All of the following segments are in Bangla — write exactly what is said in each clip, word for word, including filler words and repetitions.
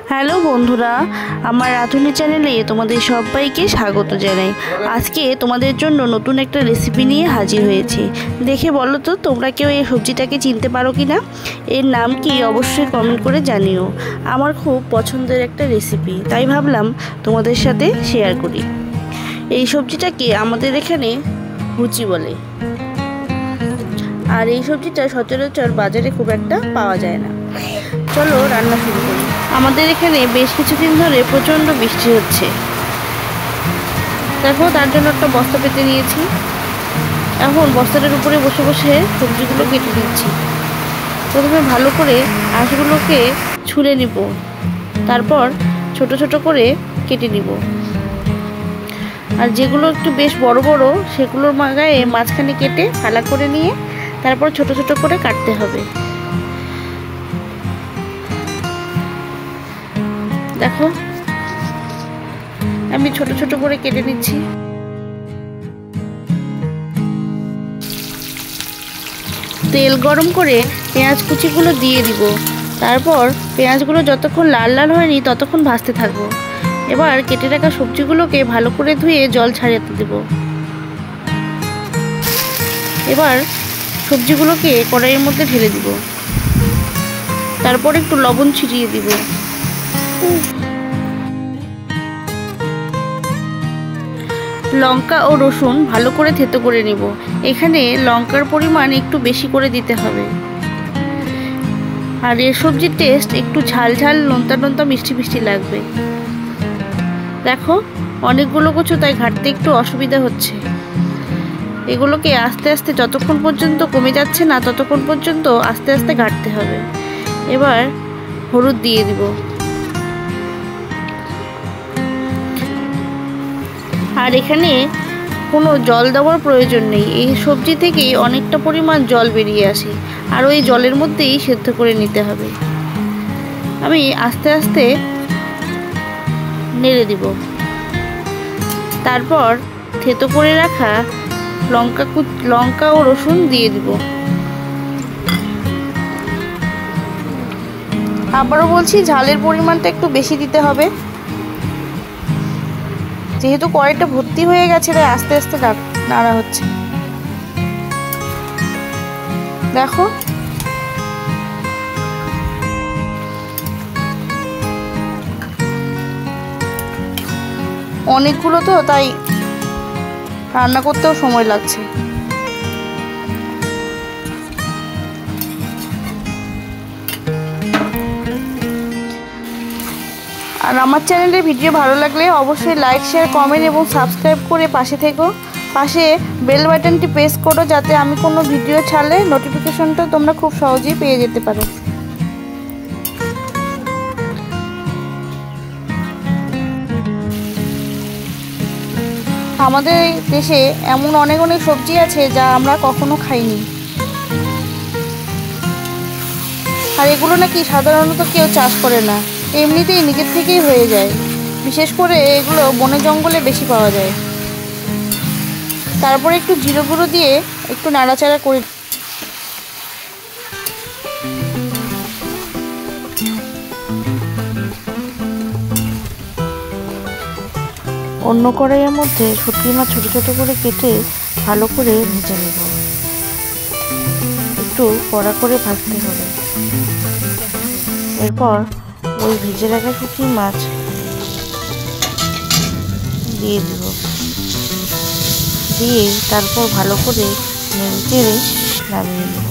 হ্যালো বন্ধুরা, আমার রাঁধুনি চ্যানেলে তোমাদের সবাইকে স্বাগত জানাই। আজকে তোমাদের জন্য নতুন একটা রেসিপি নিয়ে হাজির হয়েছি। দেখে বলো তো তোমরা কেউ এই সবজিটাকে চিনতে পারো কি না? এর নাম কি অবশ্যই কমেন্ট করে জানিও। আমার খুব পছন্দের একটা রেসিপি, তাই ভাবলাম তোমাদের সাথে শেয়ার করি। এই সবজিটাকে আমাদের এখানে হুচি বলে, আর এই সবজিটা সচরাচর বাজারে খুব একটা পাওয়া যায় না। চলো রান্না শুরু করি। আমাদের এখানে বেশ কিছুদিন ধরে প্রচণ্ড বৃষ্টি হচ্ছে। দেখো, তার জন্য একটা বস্তা পেতে নিয়েছি। এখন বস্তাটার উপরে বসে বসে সবজিগুলো কেটে নিচ্ছি। প্রথমে ভালো করে আঁশগুলোকে ছুলে নিব, তারপর ছোট ছোট করে কেটে নিব। আর যেগুলো একটু বেশ বড় বড় সেগুলোর গায়ে মাঝখানে কেটে ফালা করে নিয়ে তারপর ছোট ছোট করে কাটতে হবে। দেখো, আমি ছোট ছোট করে কেটে নিচ্ছি। তেল গরম করে পেঁয়াজ কুচিগুলো দিয়ে দিব। তারপর পেঁয়াজগুলো যতক্ষণ লাল লাল হয়নি ততক্ষণ ভাজতে থাকবো। এবার কেটে রাখা সবজিগুলোকে ভালো করে ধুয়ে জল ছাড়াতে দেব। এবার সবজিগুলোকে কড়াইয়ের মধ্যে ঢেলে দিব। তারপর একটু লবণ ছিটিয়ে দিব। লঙ্কা ও রসুন ভালো করে থেতো করে নিব। এখানে লঙ্কার পরিমাণ একটু বেশি করে দিতে হবে। আর এর সবজির টেস্ট একটু ঝাল ঝাল নোনতা নোনতা মিষ্টি মিষ্টি লাগবে। দেখো, অনেকগুলো কচু, তাই ঘাটতে একটু অসুবিধা হচ্ছে। এগুলোকে আস্তে আস্তে যতক্ষণ পর্যন্ত কমে যাচ্ছে না ততক্ষণ পর্যন্ত আস্তে আস্তে ঘাটতে হবে। এবার হলুদ দিয়ে দিব। আর এখানে কোনো জল দেওয়ার প্রয়োজন নেই। এই সবজি থেকেই অনেকটা পরিমাণ জল বেরিয়ে আসে, আর ওই জলের মধ্যেই সেদ্ধ করে নিতে হবে। আমি আস্তে আস্তে নেড়ে দিব। তারপর থেতো করে রাখা লঙ্কা লঙ্কা ও রসুন দিয়ে দিব। আবারও বলছি, ঝালের পরিমাণটা একটু বেশি দিতে হবে। যেহেতু কড়াইটা ভর্তি হয়ে গেছে তাই আস্তে আস্তে নাড়া হচ্ছে। দেখো, অনেকগুলো তো, তাই রান্না করতেও সময় লাগছে। আর আমার চ্যানেলের ভিডিও ভালো লাগলে অবশ্যই লাইক, শেয়ার, কমেন্ট এবং সাবস্ক্রাইব করে পাশে থেকো। পাশে বেল বাটনটি প্রেস করো, যাতে আমি কোনো ভিডিও ছাড়লে নোটিফিকেশনটা তোমরা খুব সহজেই পেয়ে যেতে পারো। আমাদের দেশে এমন অনেক অনেক সবজি আছে যা আমরা কখনো খাইনি, আর এগুলো নাকি সাধারণত কেউ চাষ করে না, এমনিতেই নিজের থেকেই হয়ে যায়। বিশেষ করে এগুলো বনে জঙ্গলে বেশি পাওয়া যায়। তারপরে একটু জিরে গুঁড়ো দিয়ে একটু নাড়াচাড়া করে অন্য কড়াইয়ের মধ্যে শুটকি মাছ ছোটো ছোটো করে কেটে ভালো করে ভেজে নেব। একটু কড়া করে ভাজতে হবে। এরপর ওই ভেজে রাখা শুটকি মাছ দিয়ে দেব। দিয়ে তারপর ভালো করে নেড়ে চেড়ে নামিয়ে নেব।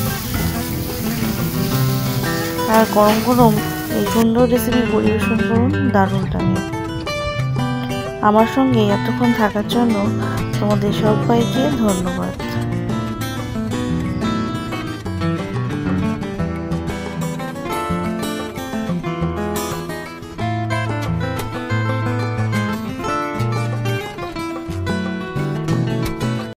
আর গরম গরম এই সুন্দর রেসিপি পরিবেশন করুন, দারুণ লাগে। আমার সঙ্গে এতক্ষণ থাকার জন্য তোমাদের সবাইকে ধন্যবাদ।